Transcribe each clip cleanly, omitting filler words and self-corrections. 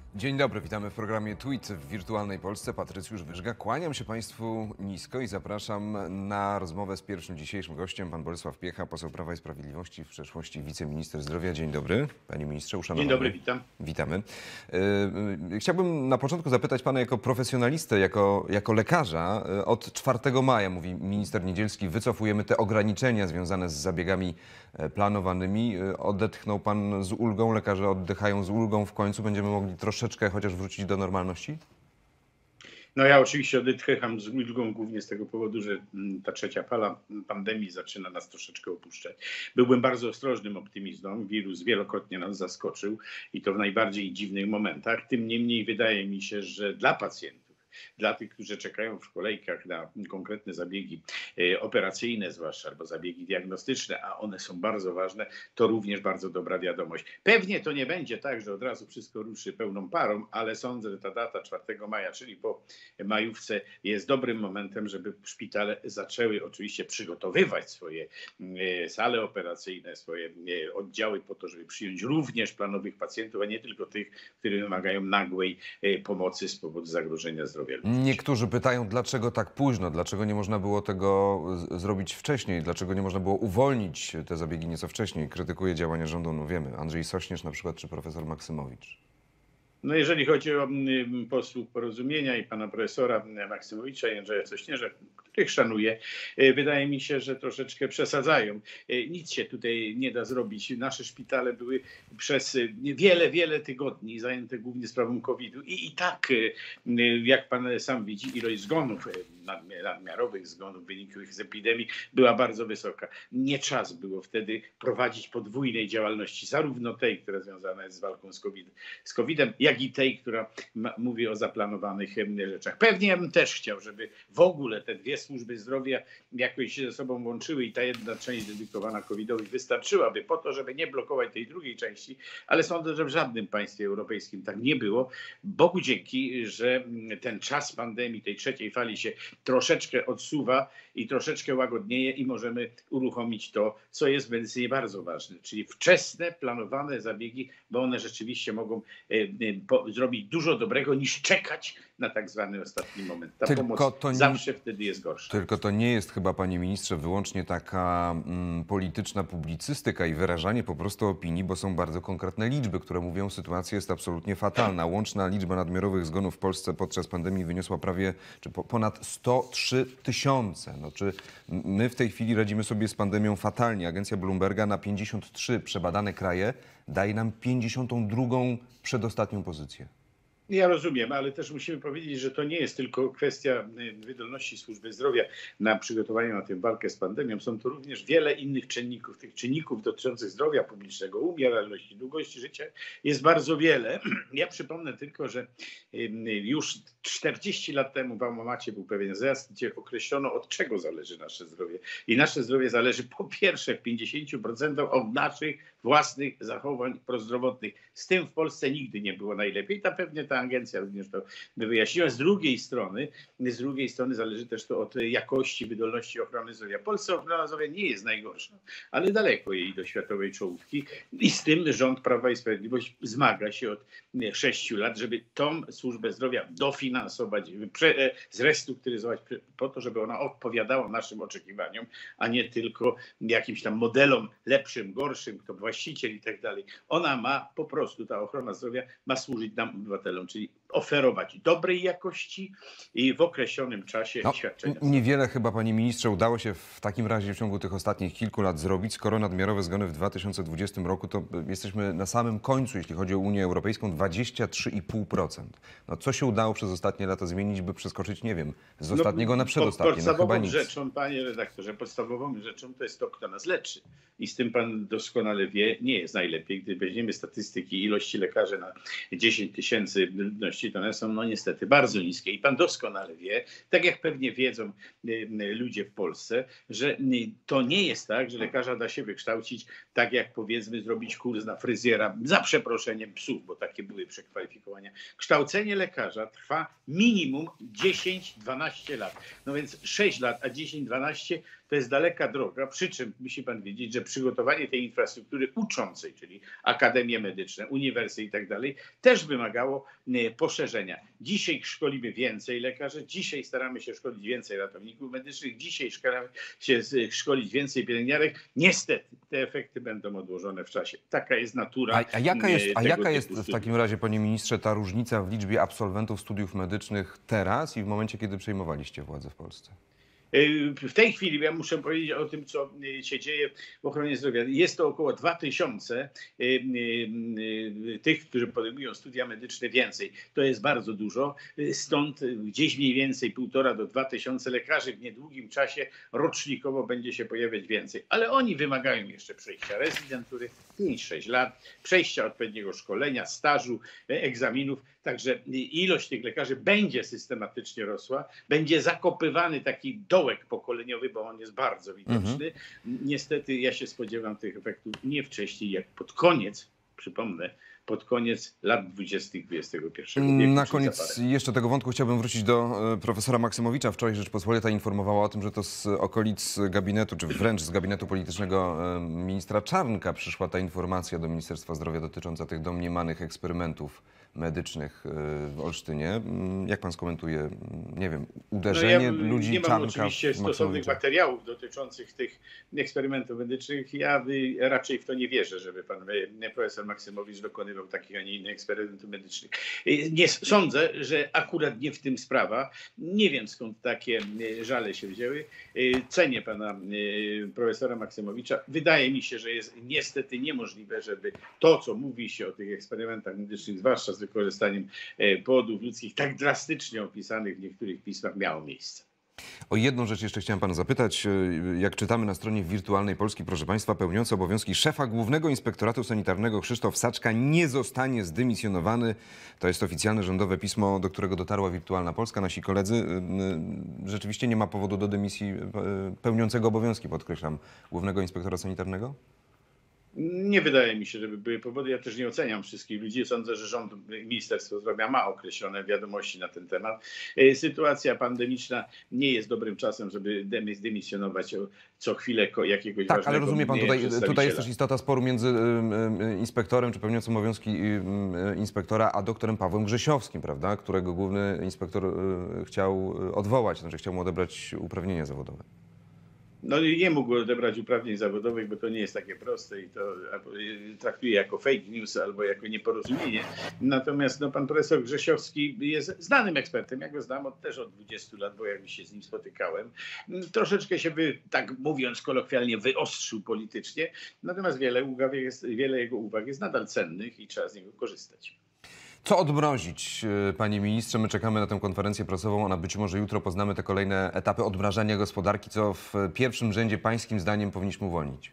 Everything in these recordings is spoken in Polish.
Dzień dobry, witamy w programie Tweet w wirtualnej Polsce. Patrycjusz Wyżga. Kłaniam się Państwu nisko i zapraszam na rozmowę z pierwszym dzisiejszym gościem, pan Bolesław Piecha, poseł Prawa i Sprawiedliwości, w przeszłości wiceminister zdrowia. Dzień dobry, panie ministrze, uszanowany. Dzień dobry, witam. Witamy. Chciałbym na początku zapytać pana jako profesjonalistę, jako lekarza. Od 4 maja, mówi minister Niedzielski, wycofujemy te ograniczenia związane z zabiegami planowanymi. Odetchnął pan z ulgą, lekarze oddychają z ulgą, w końcu będziemy mogli troszeczkę chociaż wrócić do normalności? No ja oczywiście oddycham z ulgą głównie z tego powodu, że ta trzecia fala pandemii zaczyna nas troszeczkę opuszczać. Byłbym bardzo ostrożnym optymistą. Wirus wielokrotnie nas zaskoczył i to w najbardziej dziwnych momentach. Tym niemniej wydaje mi się, że dla pacjentów, dla tych, którzy czekają w kolejkach na konkretne zabiegi operacyjne zwłaszcza, albo zabiegi diagnostyczne, a one są bardzo ważne, to również bardzo dobra wiadomość. Pewnie to nie będzie tak, że od razu wszystko ruszy pełną parą, ale sądzę, że ta data 4 maja, czyli po majówce, jest dobrym momentem, żeby szpitale zaczęły oczywiście przygotowywać swoje sale operacyjne, swoje oddziały po to, żeby przyjąć również planowych pacjentów, a nie tylko tych, którzy wymagają nagłej pomocy z powodu zagrożenia zdrowia. Niektórzy pytają, dlaczego tak późno, dlaczego nie można było tego zrobić wcześniej, dlaczego nie można było uwolnić te zabiegi nieco wcześniej. Krytykuje działania rządu, no wiemy, Andrzej Sośnierz na przykład, czy profesor Maksymowicz. No jeżeli chodzi o posłów Porozumienia i pana profesora Maksymowicza i Andrzeja Sośnierza, których szanuję, wydaje mi się, że troszeczkę przesadzają. Nic się tutaj nie da zrobić. Nasze szpitale były przez wiele tygodni zajęte głównie sprawą COVID-u i tak, jak pan sam widzi, ilość zgonów, nadmiarowych zgonów wynikłych z epidemii była bardzo wysoka. Nie czas było wtedy prowadzić podwójnej działalności, zarówno tej, która związana jest z walką z COVID-em, jak i tej, która mówi o zaplanowanych rzeczach. Pewnie ja bym też chciał, żeby w ogóle te dwie służby zdrowia jakoś się ze sobą łączyły i ta jedna część dedykowana COVID-owi wystarczyłaby po to, żeby nie blokować tej drugiej części, ale sądzę, że w żadnym państwie europejskim tak nie było. Bogu dzięki, że ten czas pandemii, tej trzeciej fali się troszeczkę odsuwa i troszeczkę łagodnieje i możemy uruchomić to, co jest w medycynie bardzo ważne, czyli wczesne, planowane zabiegi, bo one rzeczywiście mogą zrobić dużo dobrego niż czekać na tak zwany ostatni moment. Ta pomoc zawsze wtedy jest gorsza. Tylko to nie jest chyba, panie ministrze, wyłącznie taka polityczna publicystyka i wyrażanie po prostu opinii, bo są bardzo konkretne liczby, które mówią, sytuacja jest absolutnie fatalna. Łączna liczba nadmiarowych zgonów w Polsce podczas pandemii wyniosła ponad 103 tysiące. No, czy my w tej chwili radzimy sobie z pandemią fatalnie? Agencja Bloomberga na 53 przebadane kraje daje nam 52. przedostatnią pozycję. Ja rozumiem, ale też musimy powiedzieć, że to nie jest tylko kwestia wydolności służby zdrowia na przygotowanie na tę walkę z pandemią. Są to również wiele innych czynników. Tych czynników dotyczących zdrowia publicznego, umieralności, długości życia jest bardzo wiele. Ja przypomnę tylko, że już 40 lat temu w Alma-Macie był pewien zjazd, gdzie określono, od czego zależy nasze zdrowie. I nasze zdrowie zależy po pierwsze w 50% od naszych własnych zachowań prozdrowotnych. Z tym w Polsce nigdy nie było najlepiej. Pewnie ta agencja również to wyjaśniła. Z drugiej strony zależy też to od jakości, wydolności ochrony zdrowia. W Polsce ochrona zdrowia nie jest najgorsza, ale daleko jej do światowej czołówki i z tym rząd Prawa i Sprawiedliwość zmaga się od 6 lat, żeby tą służbę zdrowia dofinansować, zrestrukturyzować po to, żeby ona odpowiadała naszym oczekiwaniom, a nie tylko jakimś tam modelom lepszym, gorszym, kto właściciel i tak dalej. Ona ma po prostu, ta ochrona zdrowia ma służyć nam, obywatelom, czyli oferować dobrej jakości i w określonym czasie świadczenia. Niewiele chyba, panie ministrze, udało się w takim razie w ciągu tych ostatnich kilku lat zrobić. Skoro nadmiarowe zgony w 2020 roku, to jesteśmy na samym końcu, jeśli chodzi o Unię Europejską, 23,5%. No, co się udało przez ostatnie lata zmienić, by przeskoczyć, nie wiem, z ostatniego na przedostatnie? Podstawową rzeczą, panie redaktorze, podstawową rzeczą to jest to, kto nas leczy. I z tym pan doskonale wie, nie jest najlepiej. Gdy weźmiemy statystyki ilości lekarzy na 10 tysięcy ludności, to one są no niestety bardzo niskie. I pan doskonale wie, tak jak pewnie wiedzą ludzie w Polsce, że to nie jest tak, że lekarza da się wykształcić tak jak powiedzmy zrobić kurs na fryzjera, za przeproszeniem psów, bo takie były przekwalifikowania. Kształcenie lekarza trwa minimum 10-12 lat. No więc 6 lat, a 10-12 To jest daleka droga, przy czym musi pan wiedzieć, że przygotowanie tej infrastruktury uczącej, czyli akademie medyczne, uniwersytety i tak dalej, też wymagało poszerzenia. Dzisiaj szkolimy więcej lekarzy, dzisiaj staramy się szkolić więcej ratowników medycznych, dzisiaj staramy się szkolić więcej pielęgniarek. Niestety te efekty będą odłożone w czasie. Taka jest natura. Jaka jest w takim razie, panie ministrze, ta różnica w liczbie absolwentów studiów medycznych teraz i w momencie, kiedy przejmowaliście władzę w Polsce? W tej chwili ja muszę powiedzieć o tym, co się dzieje w ochronie zdrowia. Jest to około 2000 tych, którzy podejmują studia medyczne więcej. To jest bardzo dużo. Stąd gdzieś mniej więcej 1,5 do 2000 lekarzy w niedługim czasie rocznikowo będzie się pojawiać więcej. Ale oni wymagają jeszcze przejścia rezydentury, 5-6 lat, przejścia odpowiedniego szkolenia, stażu, egzaminów. Także ilość tych lekarzy będzie systematycznie rosła, będzie zakopywany taki dołek pokoleniowy, bo on jest bardzo widoczny. Niestety ja się spodziewam tych efektów nie wcześniej jak pod koniec, przypomnę, pod koniec lat 20. XXI wieku. Na koniec jeszcze tego wątku chciałbym wrócić do profesora Maksymowicza. Wczoraj Rzeczpospolita informowała o tym, że to z okolic gabinetu, czy wręcz z gabinetu politycznego ministra Czarnka przyszła ta informacja do Ministerstwa Zdrowia dotycząca tych domniemanych eksperymentów medycznych w Olsztynie. Jak pan skomentuje, nie wiem, uderzenie ludzi nie mam Czarnka oczywiście stosownych materiałów dotyczących tych eksperymentów medycznych. Ja raczej w to nie wierzę, żeby pan profesor Maksymowicz dokonywał takich, a nie innych eksperymentów medycznych. Nie sądzę, że akurat nie w tym sprawa. Nie wiem, skąd takie żale się wzięły. Cenię pana profesora Maksymowicza. Wydaje mi się, że jest niestety niemożliwe, żeby to, co mówi się o tych eksperymentach medycznych, zwłaszcza z wykorzystaniem płodów ludzkich, tak drastycznie opisanych w niektórych pismach, miało miejsce. O jedną rzecz jeszcze chciałem pana zapytać. Jak czytamy na stronie Wirtualnej Polski, proszę państwa, pełniący obowiązki szefa Głównego Inspektoratu Sanitarnego Krzysztof Saczka nie zostanie zdymisjonowany. To jest oficjalne rządowe pismo, do którego dotarła Wirtualna Polska. Nasi koledzy, rzeczywiście nie ma powodu do dymisji pełniącego obowiązki, podkreślam, Głównego Inspektora Sanitarnego? Nie wydaje mi się, żeby były powody. Ja też nie oceniam wszystkich ludzi. Sądzę, że rząd, Ministerstwo Zdrowia ma określone wiadomości na ten temat. Sytuacja pandemiczna nie jest dobrym czasem, żeby zdymisjonować co chwilę jakiegoś ważnego. Tak, ale rozumie pan, tutaj jest też istota sporu między inspektorem, czy pełniącym obowiązki inspektora, a doktorem Pawłem Grzesiowskim, prawda, którego główny inspektor chciał odwołać, znaczy chciał mu odebrać uprawnienia zawodowe. No nie mógł odebrać uprawnień zawodowych, bo to nie jest takie proste i to traktuje jako fake news albo jako nieporozumienie. Natomiast pan profesor Grzesiowski jest znanym ekspertem. Ja go znam też od 20 lat, bo jak się z nim spotykałem. Troszeczkę się tak mówiąc kolokwialnie, wyostrzył politycznie. Natomiast wiele jego uwag jest nadal cennych i trzeba z niego korzystać. Co odmrozić, panie ministrze? My czekamy na tę konferencję prasową. Ona być może jutro poznamy te kolejne etapy odmrażania gospodarki. Co w pierwszym rzędzie pańskim zdaniem powinniśmy uwolnić?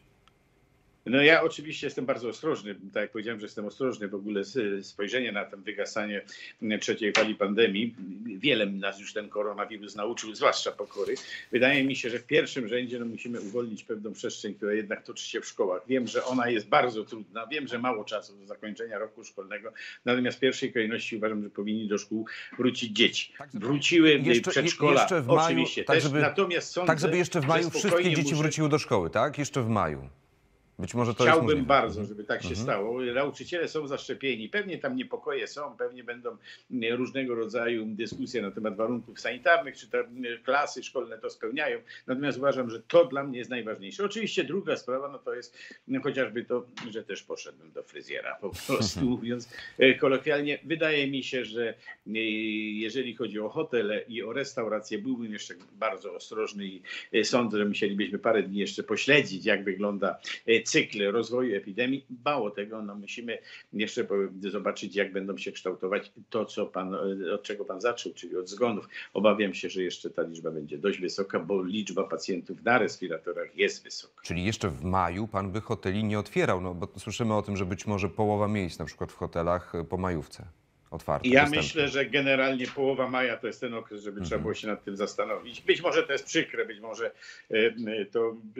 No ja oczywiście jestem bardzo ostrożny, tak jak powiedziałem, że jestem ostrożny w ogóle spojrzenie na to wygasanie trzeciej fali pandemii. Wiele nas już ten koronawirus nauczył, zwłaszcza pokory. Wydaje mi się, że w pierwszym rzędzie musimy uwolnić pewną przestrzeń, która jednak toczy się w szkołach. Wiem, że ona jest bardzo trudna, wiem, że mało czasu do zakończenia roku szkolnego, natomiast w pierwszej kolejności uważam, że powinni do szkół wrócić dzieci. Wróciły przedszkola, jeszcze w maju, oczywiście tak, też, żeby, natomiast sądzę, tak, żeby jeszcze w maju wszystkie dzieci wróciły do szkoły, tak? Jeszcze w maju. Być może to jest Chciałbym bardzo, żeby tak się stało. Nauczyciele są zaszczepieni. Pewnie tam niepokoje są, pewnie będą różnego rodzaju dyskusje na temat warunków sanitarnych, czy te klasy szkolne to spełniają. Natomiast uważam, że to dla mnie jest najważniejsze. Oczywiście druga sprawa, no to jest chociażby to, że też poszedłem do fryzjera, po prostu mówiąc kolokwialnie. Wydaje mi się, że jeżeli chodzi o hotele i o restauracje, byłbym jeszcze bardzo ostrożny i sądzę, że musielibyśmy parę dni jeszcze pośledzić, jak wygląda cykl rozwoju epidemii. Mało tego, no musimy jeszcze zobaczyć, jak będą się kształtować to, od czego pan zaczął, czyli od zgonów. Obawiam się, że jeszcze ta liczba będzie dość wysoka, bo liczba pacjentów na respiratorach jest wysoka. Czyli jeszcze w maju pan by hoteli nie otwierał, no bo słyszymy o tym, że być może połowa miejsc na przykład w hotelach po majówce otwarte. Ja myślę, że generalnie połowa maja to jest ten okres, żeby trzeba było się nad tym zastanowić. Być może to jest przykre, być może to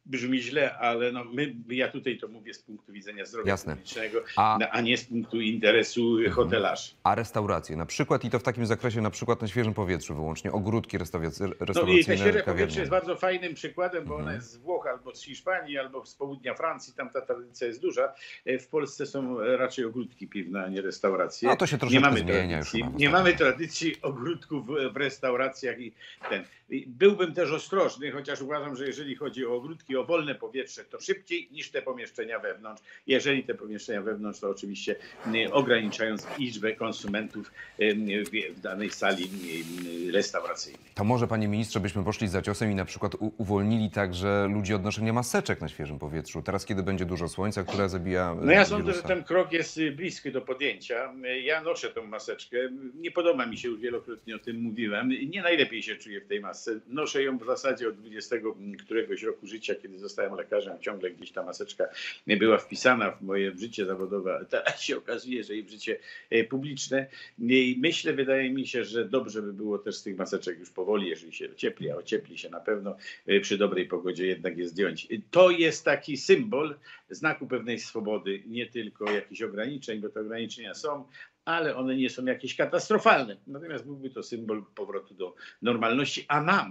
brzmi źle, ale no ja tutaj to mówię z punktu widzenia zdrowia Jasne. publicznego, A a nie z punktu interesu hotelarzy. A restauracje na przykład i to w takim zakresie na przykład na świeżym powietrzu wyłącznie, ogródki No i restauracyjne, świeże powietrze kawiarnie. jest bardzo fajnym przykładem, bo ona jest z Włoch albo z Hiszpanii, albo z południa Francji, tam ta tradycja jest duża. W Polsce są raczej ogródki piwne, a nie restauracje. No to się troszeczkę zmienia już chyba w Nie ostatnim mamy czasie. tradycji ogródków w restauracjach i ten. Byłbym też ostrożny, chociaż uważam, że jeżeli chodzi o ogródki, o wolne powietrze, to szybciej niż te pomieszczenia wewnątrz. Jeżeli te pomieszczenia wewnątrz, to oczywiście ograniczając liczbę konsumentów w danej sali restauracyjnej. To może, panie ministrze, byśmy poszli za ciosem i na przykład uwolnili także ludzi od noszenia maseczek na świeżym powietrzu. Teraz, kiedy będzie dużo słońca, które zabija No ja sądzę, że wirusa. ten krok jest bliski do podjęcia. Ja noszę tą maseczkę. Nie podoba mi się, już wielokrotnie o tym mówiłem. Nie najlepiej się czuję w tej masce. Noszę ją w zasadzie od 20 któregoś roku życia, kiedy zostałem lekarzem. Ciągle gdzieś ta maseczka była wpisana w moje życie zawodowe, ale teraz się okazuje, że i w życie publiczne. I myślę, wydaje mi się, że dobrze by było też z tych maseczek już powoli, jeżeli się ociepli, a ociepli się na pewno przy dobrej pogodzie, jednak je zdjąć. To jest taki symbol znaku pewnej swobody, nie tylko jakichś ograniczeń, bo te ograniczenia są, ale one nie są jakieś katastrofalne. Natomiast byłby to symbol powrotu do normalności,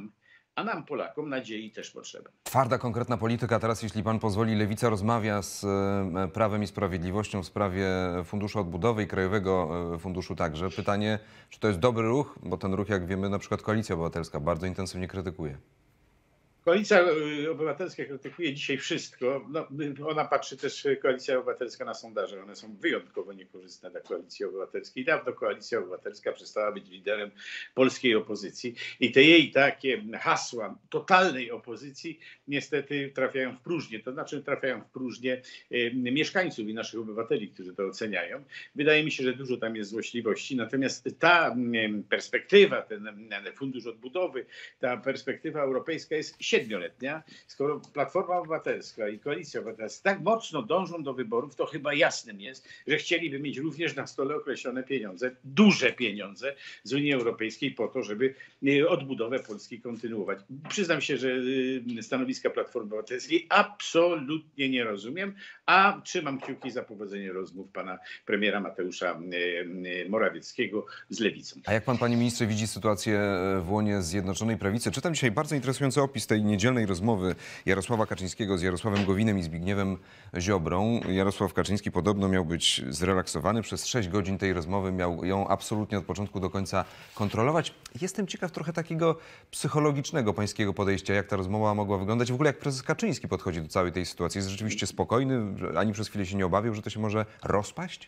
a nam Polakom nadziei też potrzeba. Twarda, konkretna polityka. Teraz, jeśli pan pozwoli, Lewica rozmawia z Prawem i Sprawiedliwością w sprawie Funduszu Odbudowy i Krajowego Funduszu także. Pytanie, czy to jest dobry ruch? Bo ten ruch, jak wiemy, na przykład Koalicja Obywatelska bardzo intensywnie krytykuje. Koalicja Obywatelska krytykuje dzisiaj wszystko. No, ona patrzy też, Koalicja Obywatelska, na sondaże. One są wyjątkowo niekorzystne dla Koalicji Obywatelskiej. Dawno Koalicja Obywatelska przestała być liderem polskiej opozycji i te jej takie hasła totalnej opozycji niestety trafiają w próżnię. To znaczy trafiają w próżnię mieszkańców i naszych obywateli, którzy to oceniają. Wydaje mi się, że dużo tam jest złośliwości. Natomiast ta perspektywa, ten Fundusz Odbudowy, ta perspektywa europejska jest 7-letnia. Skoro Platforma Obywatelska i Koalicja Obywatelska tak mocno dążą do wyborów, to chyba jasnym jest, że chcieliby mieć również na stole określone pieniądze, duże pieniądze z Unii Europejskiej po to, żeby odbudowę Polski kontynuować. Przyznam się, że stanowiska Platformy Obywatelskiej absolutnie nie rozumiem, a trzymam kciuki za powodzenie rozmów pana premiera Mateusza Morawieckiego z Lewicą. A jak pan, panie ministrze, widzi sytuację w łonie Zjednoczonej Prawicy? Czytam dzisiaj bardzo interesujący opis tej niedzielnej rozmowy Jarosława Kaczyńskiego z Jarosławem Gowinem i Zbigniewem Ziobrą. Jarosław Kaczyński podobno miał być zrelaksowany. Przez 6 godzin tej rozmowy miał ją absolutnie od początku do końca kontrolować. Jestem ciekaw trochę takiego psychologicznego pańskiego podejścia, jak ta rozmowa mogła wyglądać. W ogóle jak prezes Kaczyński podchodzi do całej tej sytuacji. Jest rzeczywiście spokojny? Ani przez chwilę się nie obawiał, że to się może rozpaść?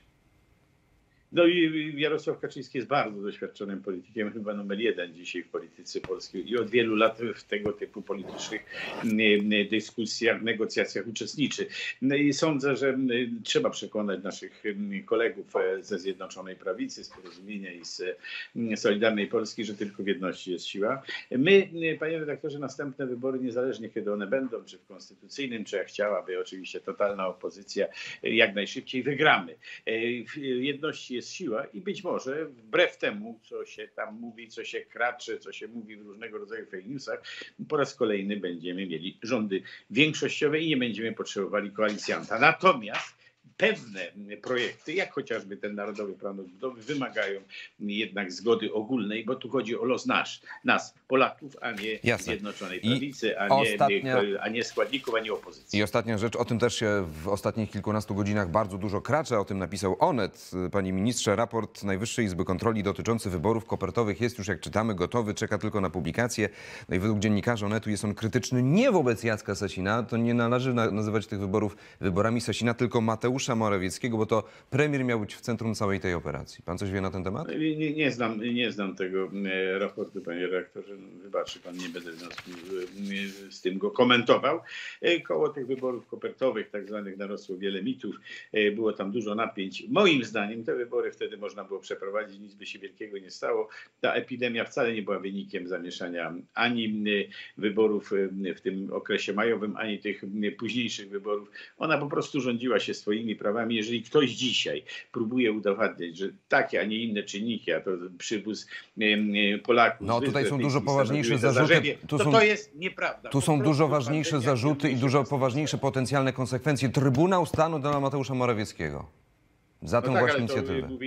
No i Jarosław Kaczyński jest bardzo doświadczonym politykiem, chyba numer 1 dzisiaj w polityce polskiej i od wielu lat w tego typu politycznych dyskusjach, negocjacjach uczestniczy. No i sądzę, że trzeba przekonać naszych kolegów ze Zjednoczonej Prawicy, z Porozumienia i z Solidarnej Polski, że tylko w jedności jest siła. My, panie redaktorze, następne wybory, niezależnie kiedy one będą, czy w konstytucyjnym, czy jak chciałaby oczywiście totalna opozycja, jak najszybciej wygramy. W jedności jest siła i być może wbrew temu, co się tam mówi, co się kracze, co się mówi w różnego rodzaju fake newsach, po raz kolejny będziemy mieli rządy większościowe i nie będziemy potrzebowali koalicjanta. Natomiast pewne projekty, jak chociażby ten Narodowy Plan Odbudowy, wymagają jednak zgody ogólnej, bo tu chodzi o los nas, Polaków, a nie Jasne. Zjednoczonej I Prawicy, a nie składników, a nie opozycji. I ostatnia rzecz, o tym też się w ostatnich kilkunastu godzinach bardzo dużo kracze, o tym napisał Onet. Panie ministrze, raport Najwyższej Izby Kontroli dotyczący wyborów kopertowych jest już, jak czytamy, gotowy, czeka tylko na publikację. No i według dziennikarzy Onetu jest on krytyczny nie wobec Jacka Sasina, to nie należy nazywać tych wyborów wyborami Sasina, tylko Mateusza Morawieckiego, bo to premier miał być w centrum całej tej operacji. Pan coś wie na ten temat? Nie znam tego raportu, panie redaktorze. Wybaczy pan, nie będę w związku z tym go komentował. Koło tych wyborów kopertowych, tak zwanych, narosło wiele mitów. Było tam dużo napięć. Moim zdaniem te wybory wtedy można było przeprowadzić, nic by się wielkiego nie stało. Ta epidemia wcale nie była wynikiem zamieszania ani wyborów w tym okresie majowym, ani tych późniejszych wyborów. Ona po prostu rządziła się swoimi podstawowymi prawami. Jeżeli ktoś dzisiaj próbuje udowadniać, że takie, a nie inne czynniki, a to przywóz Polaków No z tutaj są Wysp dużo Brytyjskich poważniejsze stanowiły zarzuty. zarzewie, to jest nieprawda. Tu Po są prostu dużo ważniejsze pandemia zarzuty i kieruje się dużo własnym poważniejsze celem. potencjalne konsekwencje. Trybunał Stanu dla Mateusza Morawieckiego za tę No tak, właśnie ale to inicjatywę. mówi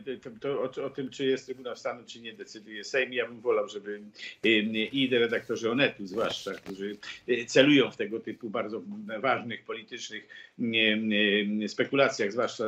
o tym, czy jest Trybunał Stanu, czy nie decyduje Sejm. Ja bym wolał, żeby i redaktorzy Onetu zwłaszcza, którzy celują w tego typu bardzo ważnych politycznych spekulacjach, zwłaszcza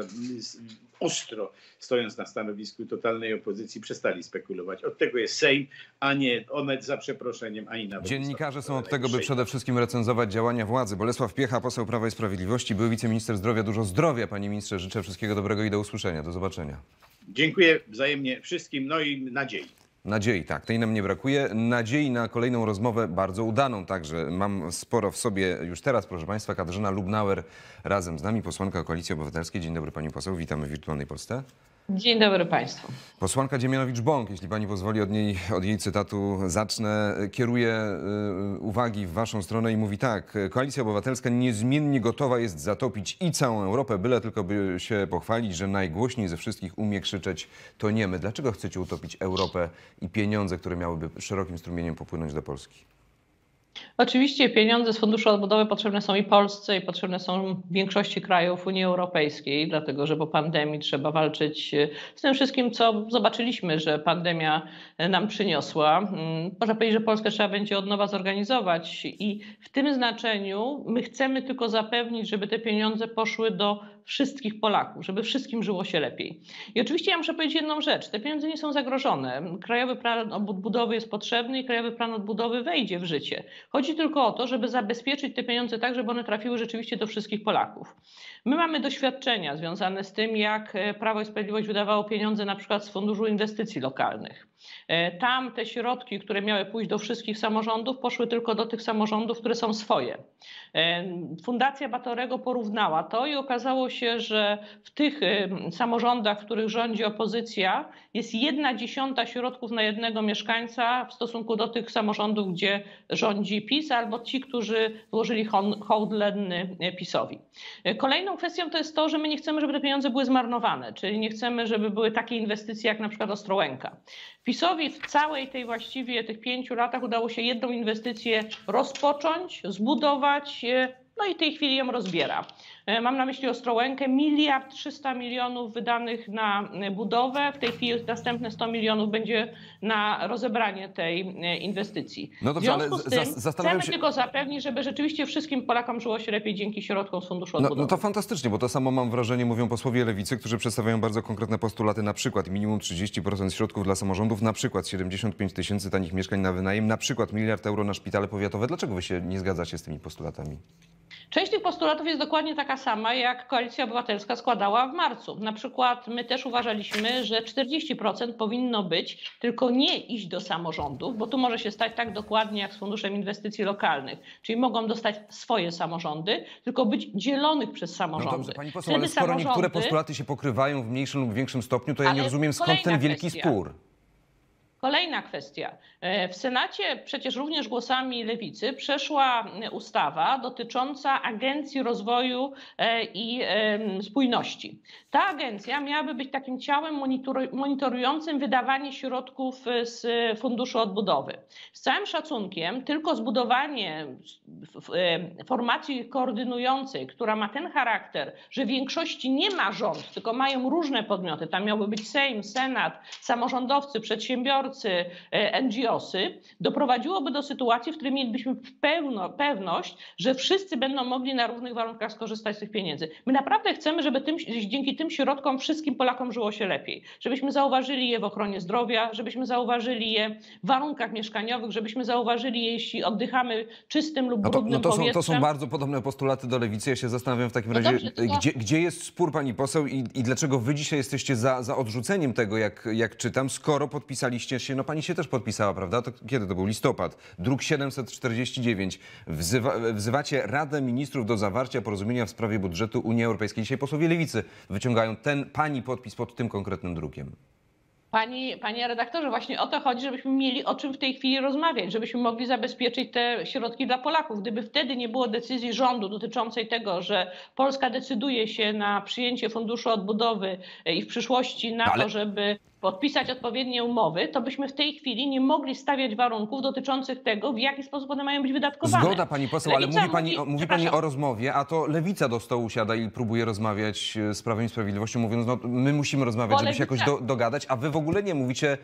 ostro stojąc na stanowisku totalnej opozycji, przestali spekulować. Od tego jest Sejm, a nie Onet za przeproszeniem, ani nawet... Dziennikarze są od tego, by przede wszystkim recenzować działania władzy. Bolesław Piecha, poseł Prawa i Sprawiedliwości, były wiceminister zdrowia. Dużo zdrowia, panie ministrze. Życzę wszystkiego dobrego i do usłyszenia. Do zobaczenia. Dziękuję wzajemnie wszystkim, no i nadziei. Nadziei, tak, tej nam nie brakuje. Nadziei na kolejną rozmowę, bardzo udaną także. Mam sporo w sobie już teraz, proszę państwa. Katarzyna Lubnauer razem z nami, posłanka Koalicji Obywatelskiej. Dzień dobry pani poseł, witamy w Wirtualnej Polsce. Dzień dobry państwu. Posłanka Dziemianowicz-Bąk, jeśli pani pozwoli, od jej cytatu zacznę, kieruje uwagi w waszą stronę i mówi tak: Koalicja Obywatelska niezmiennie gotowa jest zatopić i całą Europę, byle tylko by się pochwalić, że najgłośniej ze wszystkich umie krzyczeć to nie my. Dlaczego chcecie utopić Europę i pieniądze, które miałyby szerokim strumieniem popłynąć do Polski? Oczywiście pieniądze z Funduszu Odbudowy potrzebne są i Polsce, i potrzebne są większości krajów Unii Europejskiej, dlatego że po pandemii trzeba walczyć z tym wszystkim, co zobaczyliśmy, że pandemia nam przyniosła. Można powiedzieć, że Polskę trzeba będzie od nowa zorganizować i w tym znaczeniu my chcemy tylko zapewnić, żeby te pieniądze poszły do wszystkich Polaków, żeby wszystkim żyło się lepiej. I oczywiście ja muszę powiedzieć jedną rzecz, te pieniądze nie są zagrożone. Krajowy Plan Odbudowy jest potrzebny i Krajowy Plan Odbudowy wejdzie w życie. Chodzi tylko o to, żeby zabezpieczyć te pieniądze tak, żeby one trafiły rzeczywiście do wszystkich Polaków. My mamy doświadczenia związane z tym, jak Prawo i Sprawiedliwość wydawało pieniądze na przykład z Funduszu Inwestycji Lokalnych. Tam te środki, które miały pójść do wszystkich samorządów, poszły tylko do tych samorządów, które są swoje. Fundacja Batorego porównała to i okazało się, że w tych samorządach, w których rządzi opozycja, jest 1/10 środków na jednego mieszkańca w stosunku do tych samorządów, gdzie rządzi PiS, albo ci, którzy złożyli hołd lenny PiS-owi. Kolejną kwestią to jest to, że my nie chcemy, żeby te pieniądze były zmarnowane, czyli nie chcemy, żeby były takie inwestycje jak na przykład Ostrołęka. PiS-owi w całej tej właściwie tych 5 latach udało się jedną inwestycję rozpocząć, zbudować, no i w tej chwili ją rozbiera. Mam na myśli Ostrołękę, 1,3 miliarda wydanych na budowę. W tej chwili następne 100 milionów będzie na rozebranie tej inwestycji. No dobrze, w związku z tym chcemy się... tylko zapewnić, żeby rzeczywiście wszystkim Polakom żyło się lepiej dzięki środkom z Funduszu Odbudowy. No to fantastycznie, bo to samo mam wrażenie mówią posłowie Lewicy, którzy przedstawiają bardzo konkretne postulaty, na przykład minimum 30% środków dla samorządów, na przykład 75 000 tanich mieszkań na wynajem, na przykład 1 miliard euro na szpitale powiatowe. Dlaczego wy się nie zgadzacie z tymi postulatami? Część tych postulatów jest dokładnie taka sama, jak Koalicja Obywatelska składała w marcu. Na przykład my też uważaliśmy, że 40% powinno być, tylko nie iść do samorządów, bo tu może się stać tak dokładnie jak z Funduszem Inwestycji Lokalnych, czyli mogą dostać swoje samorządy, tylko być dzielonych przez samorządy. No dobrze, pani poseł, ale skoro niektóre postulaty się pokrywają w mniejszym lub większym stopniu, to ja nie rozumiem, skąd ten wielki spór. Kolejna kwestia. W Senacie przecież również głosami Lewicy przeszła ustawa dotycząca Agencji Rozwoju i Spójności. Ta agencja miałaby być takim ciałem monitorującym wydawanie środków z Funduszu Odbudowy. Z całym szacunkiem, tylko zbudowanie formacji koordynującej, która ma ten charakter, że w większości nie ma rząd, tylko mają różne podmioty, tam miałby być Sejm, Senat, samorządowcy, przedsiębiorcy, NGO-sy, doprowadziłoby do sytuacji, w której mielibyśmy pewność, że wszyscy będą mogli na równych warunkach skorzystać z tych pieniędzy. My naprawdę chcemy, żeby dzięki tym środkom wszystkim Polakom żyło się lepiej. Żebyśmy zauważyli je w ochronie zdrowia, żebyśmy zauważyli je w warunkach mieszkaniowych, żebyśmy zauważyli je, jeśli oddychamy czystym lub brudnym powietrzem. To są bardzo podobne postulaty do Lewicy. Ja się zastanawiam w takim razie, gdzie jest spór, pani poseł, i dlaczego wy dzisiaj jesteście za odrzuceniem tego, jak czytam, skoro podpisaliście się, no pani się też podpisała, prawda? To kiedy to był? Listopad. Druk 749. Wzywacie Radę Ministrów do zawarcia porozumienia w sprawie budżetu Unii Europejskiej. Dzisiaj posłowie Lewicy wyciągają ten pani podpis pod tym konkretnym drukiem. Panie redaktorze, właśnie o to chodzi, żebyśmy mieli o czym w tej chwili rozmawiać, żebyśmy mogli zabezpieczyć te środki dla Polaków. Gdyby wtedy nie było decyzji rządu dotyczącej tego, że Polska decyduje się na przyjęcie Funduszu Odbudowy i w przyszłości na to, żeby podpisać odpowiednie umowy, to byśmy w tej chwili nie mogli stawiać warunków dotyczących tego, w jaki sposób one mają być wydatkowane. Zgoda, pani poseł, ale mówi pani o rozmowie, a to Lewica do stołu siada i próbuje rozmawiać z Prawem i Sprawiedliwością, mówiąc, no my musimy rozmawiać, żeby się jakoś dogadać, a wy w ogóle nie mówicie,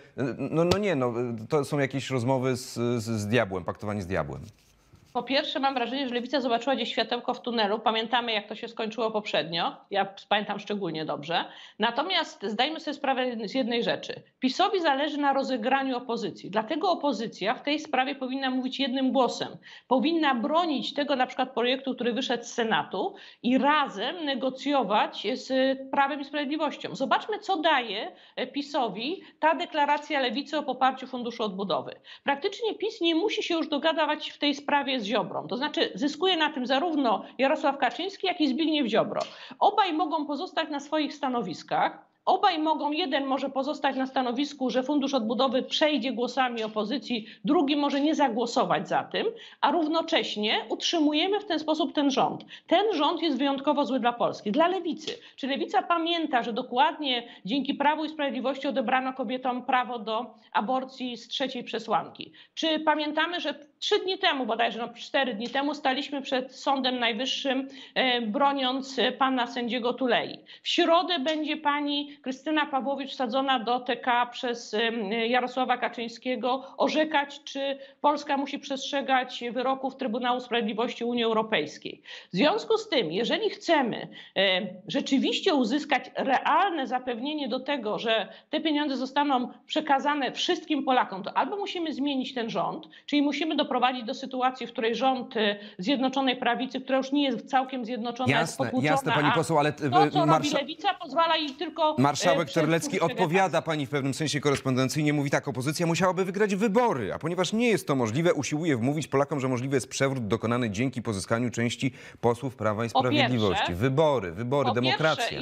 to są jakieś rozmowy z diabłem, paktowanie z diabłem. Po pierwsze, mam wrażenie, że Lewica zobaczyła gdzieś światełko w tunelu. Pamiętamy, jak to się skończyło poprzednio. Ja pamiętam szczególnie dobrze. Natomiast zdajmy sobie sprawę z jednej rzeczy. PiS-owi zależy na rozegraniu opozycji. Dlatego opozycja w tej sprawie powinna mówić jednym głosem. Powinna bronić tego na przykład projektu, który wyszedł z Senatu i razem negocjować z Prawem i Sprawiedliwością. Zobaczmy, co daje PiS-owi ta deklaracja Lewicy o poparciu Funduszu Odbudowy. Praktycznie PiS nie musi się już dogadywać w tej sprawie z Ziobrą. To znaczy zyskuje na tym zarówno Jarosław Kaczyński, jak i Zbigniew Ziobro. Obaj mogą pozostać na swoich stanowiskach. Obaj mogą, jeden może pozostać na stanowisku, że Fundusz Odbudowy przejdzie głosami opozycji, drugi może nie zagłosować za tym, a równocześnie utrzymujemy w ten sposób ten rząd. Ten rząd jest wyjątkowo zły dla Polski, dla Lewicy. Czy Lewica pamięta, że dokładnie dzięki Prawu i Sprawiedliwości odebrano kobietom prawo do aborcji z trzeciej przesłanki? Czy pamiętamy, że 3 dni temu, bodajże 4 dni temu, staliśmy przed Sądem Najwyższym broniąc pana sędziego Tulei? W środę będzie pani Krystyna Pawłowicz wsadzona do TK przez Jarosława Kaczyńskiego orzekać, czy Polska musi przestrzegać wyroków Trybunału Sprawiedliwości Unii Europejskiej. W związku z tym, jeżeli chcemy rzeczywiście uzyskać realne zapewnienie do tego, że te pieniądze zostaną przekazane wszystkim Polakom, to albo musimy zmienić ten rząd, czyli musimy doprowadzić do sytuacji, w której rząd Zjednoczonej Prawicy, która już nie jest całkiem zjednoczona, jest potłuczona, jasne, pani poseł, ale to, co robi Lewica, pozwala jej tylko... Marszałek Terlecki odpowiada pani w pewnym sensie korespondencyjnie, mówi tak, opozycja musiałaby wygrać wybory, a ponieważ nie jest to możliwe, usiłuje wmówić Polakom, że możliwy jest przewrót dokonany dzięki pozyskaniu części posłów Prawa i Sprawiedliwości. Wybory, demokracja.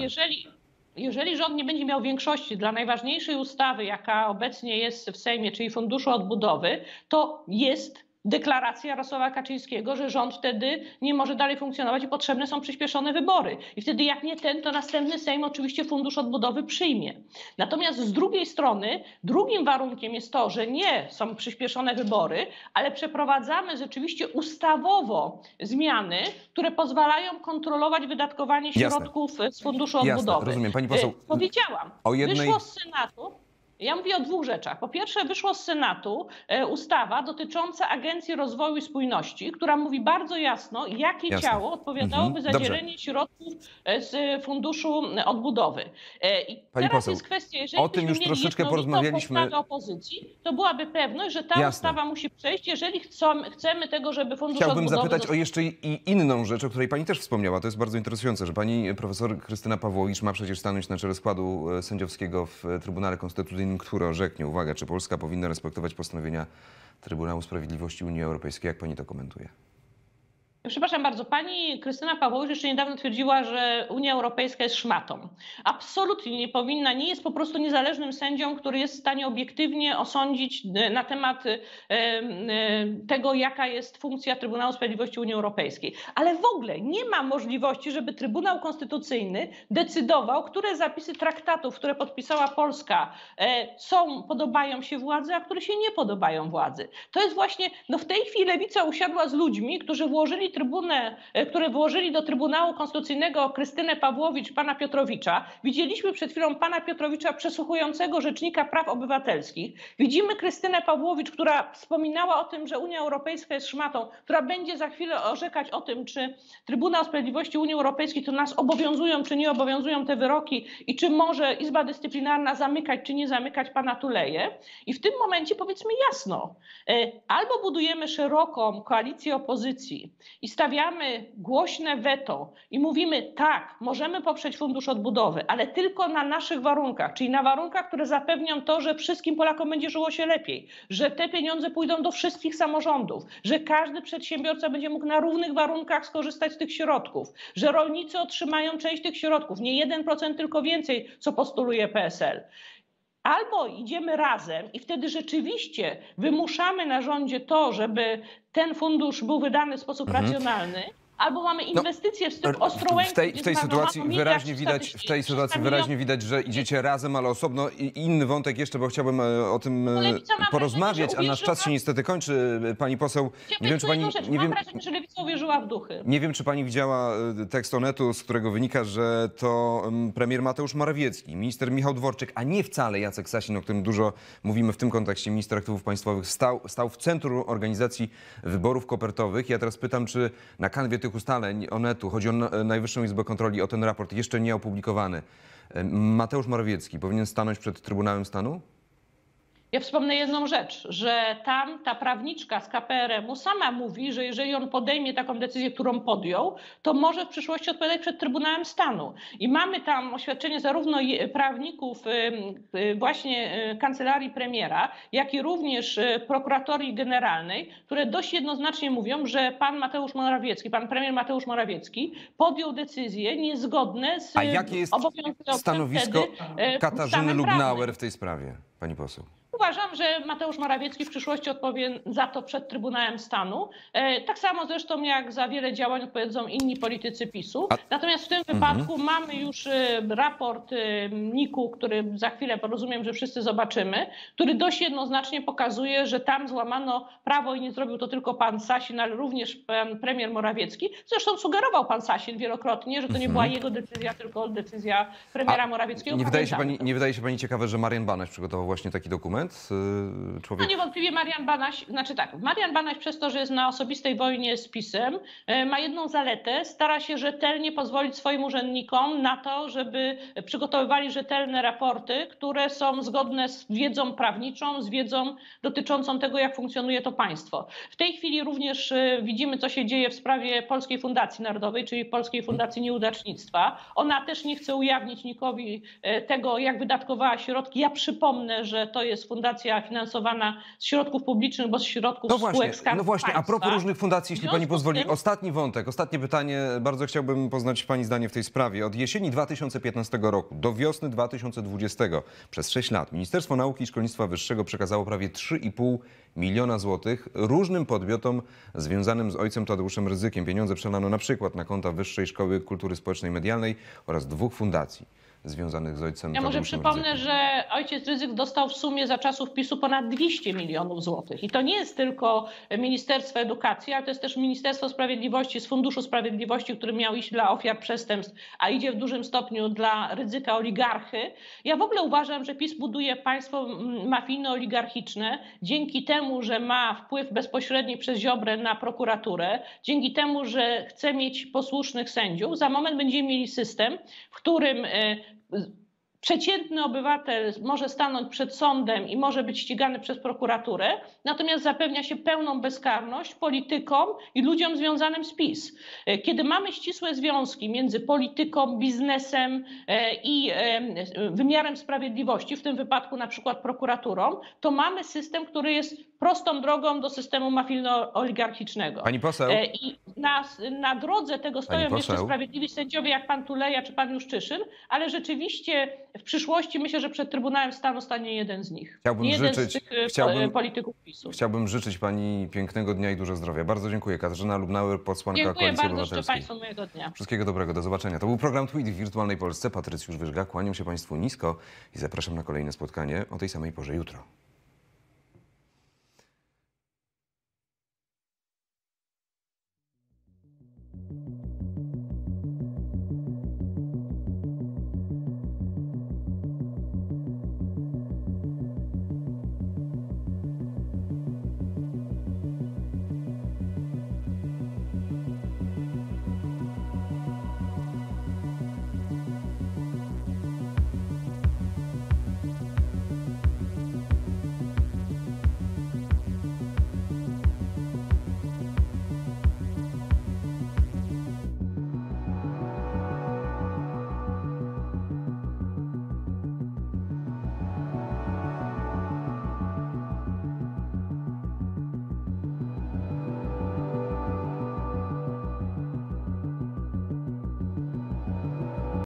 Jeżeli rząd nie będzie miał większości dla najważniejszej ustawy, jaka obecnie jest w Sejmie, czyli Funduszu Odbudowy, to jest deklaracja Jarosława Kaczyńskiego, że rząd wtedy nie może dalej funkcjonować i potrzebne są przyspieszone wybory. I wtedy jak nie ten, to następny Sejm oczywiście Fundusz Odbudowy przyjmie. Natomiast z drugiej strony drugim warunkiem jest to, że nie są przyspieszone wybory, ale przeprowadzamy rzeczywiście ustawowo zmiany, które pozwalają kontrolować wydatkowanie środków z Funduszu Odbudowy. Jasne, rozumiem. Pani poseł, powiedziałam, wyszło z Senatu. Ja mówię o 2 rzeczach. Po pierwsze, wyszło z Senatu ustawa dotycząca Agencji Rozwoju i Spójności, która mówi bardzo jasno, jakie ciało odpowiadałoby za dzielenie środków z Funduszu Odbudowy. I pani teraz poseł, jest kwestia, jeżeli o tym już troszeczkę porozmawialiśmy. Opozycji, to byłaby pewność, że ta ustawa musi przejść, jeżeli chcemy tego, żeby Fundusz Chciałbym Odbudowy... zapytać o jeszcze inną rzecz, o której pani też wspomniała. To jest bardzo interesujące, że pani profesor Krystyna Pawłowicz ma przecież stanąć na czele składu sędziowskiego w Trybunale Konstytucyjnym, który orzeknie, uwaga, czy Polska powinna respektować postanowienia Trybunału Sprawiedliwości Unii Europejskiej. Jak pani to komentuje? Przepraszam bardzo, pani Krystyna Pawłowicz jeszcze niedawno twierdziła, że Unia Europejska jest szmatą. Absolutnie nie powinna, nie jest po prostu niezależnym sędzią, który jest w stanie obiektywnie osądzić na temat tego, jaka jest funkcja Trybunału Sprawiedliwości Unii Europejskiej. Ale w ogóle nie ma możliwości, żeby Trybunał Konstytucyjny decydował, które zapisy traktatów, które podpisała Polska, podobają się władzy, a które się nie podobają władzy. To jest właśnie, w tej chwili Lewica usiadła z ludźmi, którzy włożyli do Trybunału Konstytucyjnego Krystynę Pawłowicz, pana Piotrowicza. Widzieliśmy przed chwilą pana Piotrowicza przesłuchującego Rzecznika Praw Obywatelskich. Widzimy Krystynę Pawłowicz, która wspominała o tym, że Unia Europejska jest szmatą, która będzie za chwilę orzekać o tym, czy Trybunał Sprawiedliwości Unii Europejskiej to nas obowiązują, czy nie obowiązują te wyroki i czy może Izba Dyscyplinarna zamykać, czy nie zamykać pana Tuleję. I w tym momencie powiedzmy jasno, albo budujemy szeroką koalicję opozycji i stawiamy głośne weto i mówimy tak, możemy poprzeć Fundusz Odbudowy, ale tylko na naszych warunkach, czyli na warunkach, które zapewnią to, że wszystkim Polakom będzie żyło się lepiej, że te pieniądze pójdą do wszystkich samorządów, że każdy przedsiębiorca będzie mógł na równych warunkach skorzystać z tych środków, że rolnicy otrzymają część tych środków, nie 1%, tylko więcej, co postuluje PSL. Albo idziemy razem i wtedy rzeczywiście wymuszamy na rządzie to, żeby ten fundusz był wydany w sposób racjonalny, albo mamy inwestycje w stylu Ostrołęki. W tej sytuacji wyraźnie widać, że idziecie razem, ale osobno. I inny wątek jeszcze, bo chciałbym o tym porozmawiać, a nasz czas się niestety kończy. Pani poseł, nie wiem, czy pani... Mam wrażenie, że Lewica uwierzyła w duchy. Nie wiem, czy pani widziała tekst Onetu, z którego wynika, że to premier Mateusz Morawiecki, minister Michał Dworczyk, a nie wcale Jacek Sasin, o którym dużo mówimy w tym kontekście, minister aktywów państwowych, stał w centrum organizacji wyborów kopertowych. Ja teraz pytam, czy na kanwie tych ustaleń Onetu, chodzi o Najwyższą Izbę Kontroli, o ten raport jeszcze nie opublikowany, Mateusz Morawiecki powinien stanąć przed Trybunałem Stanu? Ja wspomnę jedną rzecz, że tam ta prawniczka z KPRM-u sama mówi, że jeżeli on podejmie taką decyzję, którą podjął, to może w przyszłości odpowiadać przed Trybunałem Stanu. I mamy tam oświadczenie zarówno prawników właśnie Kancelarii Premiera, jak i również Prokuratorii Generalnej, które dość jednoznacznie mówią, że pan premier Mateusz Morawiecki podjął decyzje niezgodne z obowiązującym stanowisko Katarzyny Lubnauer w tej sprawie, pani poseł? Uważam, że Mateusz Morawiecki w przyszłości odpowie za to przed Trybunałem Stanu. Tak samo zresztą jak za wiele działań odpowiedzą inni politycy PiS-u. Natomiast w tym wypadku mamy już raport NIK-u, który za chwilę, rozumiem, że wszyscy zobaczymy, który dość jednoznacznie pokazuje, że tam złamano prawo i nie zrobił to tylko pan Sasin, ale również pan premier Morawiecki. Zresztą sugerował pan Sasin wielokrotnie, że to nie była jego decyzja, tylko decyzja premiera Morawieckiego. Nie wydaje się pani ciekawe, że Marian Banaś przygotował właśnie taki dokument? No niewątpliwie Marian Banaś przez to, że jest na osobistej wojnie z PiS-em, ma jedną zaletę, stara się rzetelnie pozwolić swoim urzędnikom na to, żeby przygotowywali rzetelne raporty, które są zgodne z wiedzą prawniczą, z wiedzą dotyczącą tego, jak funkcjonuje to państwo. W tej chwili również widzimy, co się dzieje w sprawie Polskiej Fundacji Narodowej, czyli Polskiej Fundacji Nieudacznictwa. Ona też nie chce ujawnić nikowi tego, jak wydatkowała środki. Ja przypomnę, że to jest fundacja finansowana z środków publicznych, bo z środków spółek Skarbu No właśnie, Państwa. a propos różnych fundacji, jeśli pani pozwoli, ostatni wątek, ostatnie pytanie, bardzo chciałbym poznać pani zdanie w tej sprawie. Od jesieni 2015 roku do wiosny 2020 przez 6 lat Ministerstwo Nauki i Szkolnictwa Wyższego przekazało prawie 3,5 miliona złotych różnym podmiotom związanym z ojcem Tadeuszem Rydzykiem. Pieniądze przelano na przykład na konta Wyższej Szkoły Kultury Społecznej i Medialnej oraz 2 fundacji związanych z ojcem Tadeuszem Może przypomnę, Rydzykiem. że ojciec Rydzyk dostał w sumie za czasów PiS-u ponad 200 milionów złotych. I to nie jest tylko Ministerstwo Edukacji, ale to jest też Ministerstwo Sprawiedliwości z Funduszu Sprawiedliwości, który miał iść dla ofiar przestępstw, a idzie w dużym stopniu dla Rydzyka oligarchy. Ja w ogóle uważam, że PiS buduje państwo mafijno-oligarchiczne dzięki temu, że ma wpływ bezpośredni przez Ziobrę na prokuraturę, dzięki temu, że chce mieć posłusznych sędziów. Za moment będziemy mieli system, w którym przeciętny obywatel może stanąć przed sądem i może być ścigany przez prokuraturę, natomiast zapewnia się pełną bezkarność politykom i ludziom związanym z PiS. Kiedy mamy ścisłe związki między polityką, biznesem i wymiarem sprawiedliwości, w tym wypadku na przykład prokuraturą, to mamy system, który jest prostą drogą do systemu mafijno-oligarchicznego. Pani poseł? I na drodze tego stoją jeszcze sprawiedliwi sędziowie jak pan Tuleja czy pan Juszczyszyn, ale rzeczywiście w przyszłości myślę, że przed Trybunałem Stanu stanie jeden z nich. Polityków PiS-u. Chciałbym życzyć pani pięknego dnia i dużo zdrowia. Bardzo dziękuję. Katarzyna Lubnauer, posłanka Koalicji Obywatelskiej. Dziękuję bardzo, życzę państwu miłego dnia. Wszystkiego dobrego, do zobaczenia. To był program Tweet w wirtualnej Polsce. Patrycjusz Wyżga, kłaniam się państwu nisko i zapraszam na kolejne spotkanie o tej samej porze jutro.